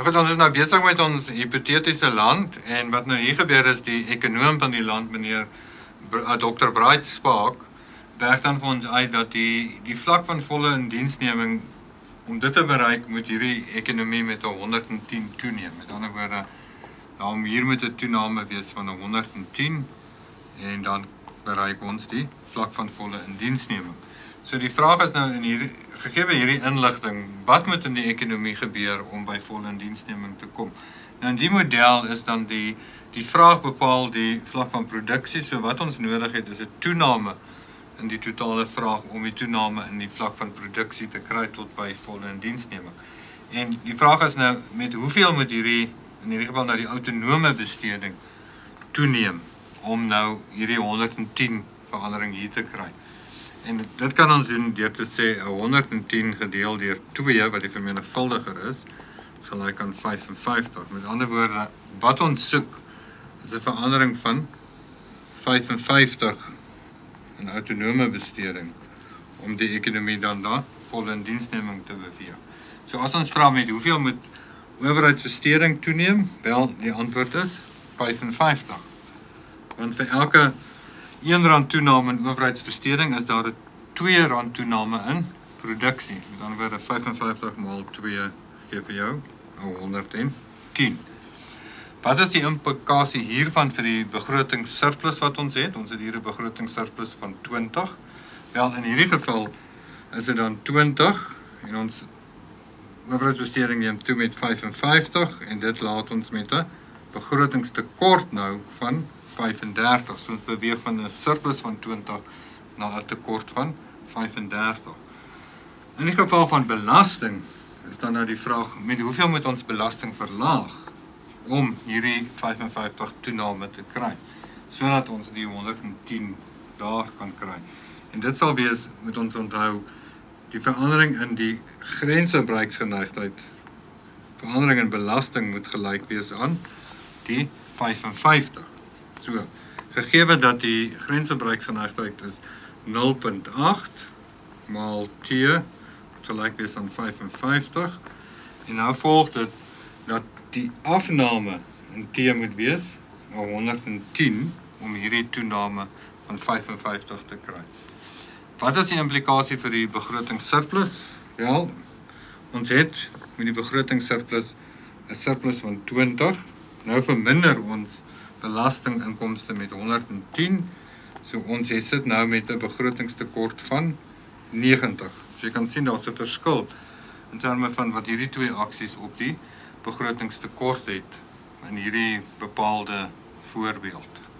Goed, ons is nou besig met ons hipotetiese land en wat nou hier gebeur is die ekonoom van die land, meneer Dr. Bright Spark, werk dan vir ons uit dat die vlak van volle indiensneming, om dit te bereik, moet hierdie ekonomie met 110 toeneem. Met ander woorde, daarom hier moet 'n toename wees van 110 en dan bereik ons die vlak van volle indiensneming. So die vraag is nou gegee hierdie inligting, wat moet in die ekonomie gebeur om by volle indiensneming te kom? Nou in die model is dan die vraag bepaal die vlak van produksie, so wat ons nodig het is 'n toename in die totale vraag om die toename in die vlak van produksie te kry tot by volle indiensneming. En die vraag is nou, met hoeveel moet in hierdie geval nou die autonome besteding toeneem om nou hierdie 110 verandering hier te kry. En dit kan ons doen deur te sê 110 gedeel deur 2 wat die vermenigvuldiger is, gelyk aan 55. Met ander woorde, wat ons soek is 'n verandering van 55 in autonome besteding om die ekonomie dan daar volle indiensneming te beweeg. So as ons vra met hoeveel moet owerheidsbesteding toeneem? Wel, die antwoord is 55. Want vir elke R1 toename in owerheidsbesteding is daar 'n R2 toename in produksie. Met ander woorde 55 maal 2 gee vir jou 110. Wat is die implikasie hiervan vir die begrotingssurplus wat ons het? Ons het hier 'n begrotingssurplus van 20. Wel, in hierdie geval is dit dan 20 en ons owerheidsbesteding neem toe met 55 en dit laat ons met 'n begrotingstekort nou van 35. So ons beweeg van 'n surplus van 20 na 'n tekort van 35. In die geval van belasting is dan nou die vraag, met hoeveel moet ons belasting verlaag om hierdie 55 toename te kry, sodat ons die 110 daar kan kry. En dit sal wees, moet ons onthou, die verandering in die grensverbruiksgeneigtheid, verandering in belasting moet gelyk wees aan die 55. So, gegee dat die grensverbruiksgeneigtheid is 0,8 maal T, gelyk wees aan 55, en nou volg dit dat die afname in T moet wees 110 om hierdie toename van 55 te kry. Wat is die implikasie vir die begrotingssurplus? Wel, ons het met die begrotingssurplus 'n surplus van 20. Nou verminder ons belastinginkomste met 110. So ons sit nou met 'n begrotingstekort van 90. So jy kan sien daar's 'n verskil in terme van wat hierdie twee aksies op die begrotingstekort het in hierdie bepaalde voorbeeld.